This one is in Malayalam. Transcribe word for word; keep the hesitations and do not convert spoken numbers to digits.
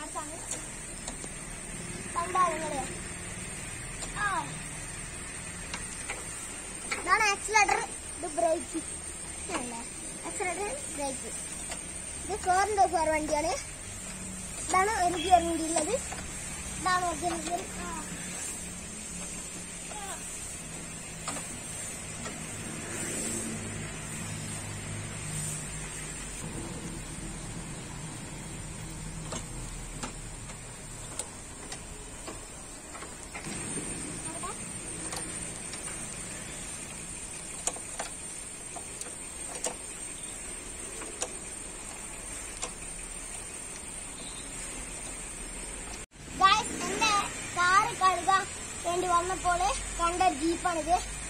കാണിച്ചാണ് കണ്ടാ നിങ്ങള്. ഇതാണ് ആക്സിലേറ്റർ, ഇത് ബ്രേക്ക് അല്ലേ, ആക്സിലേറ്റർ ബ്രേക്ക്. ഇത് ഫോറിന്റെ ഫോർ വണ്ടിയാണ്. ഇതാണ് ഒരു ഗിയർ വണ്ടി ഉള്ളത്. ഇതാണ് ഒറിജിനൽ ഗിയർ. വേണ്ടി വന്നപ്പോൾ കണ്ട ജീപ്പാണിത്.